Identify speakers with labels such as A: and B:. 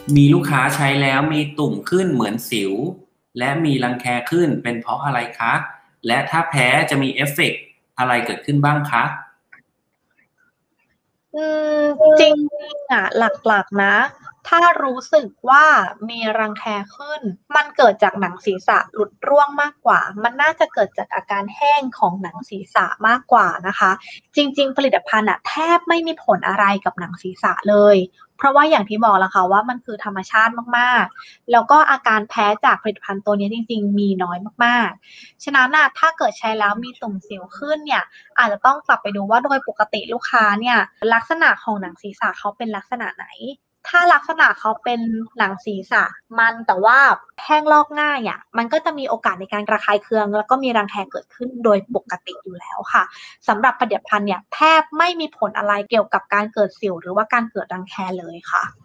A: มีลูกค้าใช้แล้วมีตุ่มขึ้นเหมือนสิวและมีรังแคขึ้นเป็นเพราะอะไรคะและถ้าแพ้จะมีเอฟเฟกต์อะไรเกิดขึ้นบ้างคะ
B: อืมจริงๆอ่ะหลักๆนะถ้ารู้สึกว่ามีรังแคขึ้นมันเกิดจากหนังศีรษะหลุดร่วงมากกว่ามันน่าจะเกิดจากอาการแห้งของหนังศีรษะมากกว่านะคะจริงๆผลิตภัณฑ์อ่ะแทบไม่มีผลอะไรกับหนังศีรษะเลยเพราะว่าอย่างที่บอกแล้วค่ะว่ามันคือธรรมชาติมากๆแล้วก็อาการแพ้จากผลิตภัณฑ์ตัวนี้จริงๆมีน้อยมากๆฉะนั้นน่ะถ้าเกิดใช้แล้วมีตุ่มสิวขึ้นเนี่ย อาจจะต้องกลับไปดูว่าโดยปกติลูกค้าเนี่ยลักษณะของหนังศีรษะเขาเป็นลักษณะไหน ถ้าลักษณะเขาเป็นหนังศีรษะมันแต่ว่าแห้งลอกง่ายอ่ะมันก็จะมีโอกาสในการระคายเคืองแล้วก็มีรังแคเกิดขึ้นโดยปกติอยู่แล้วค่ะสำหรับผลิตภัณฑ์เนี่ยแทบไม่มีผลอะไรเกี่ยวกับการเกิดสิวหรือว่าการเกิดรังแคเลยค่ะ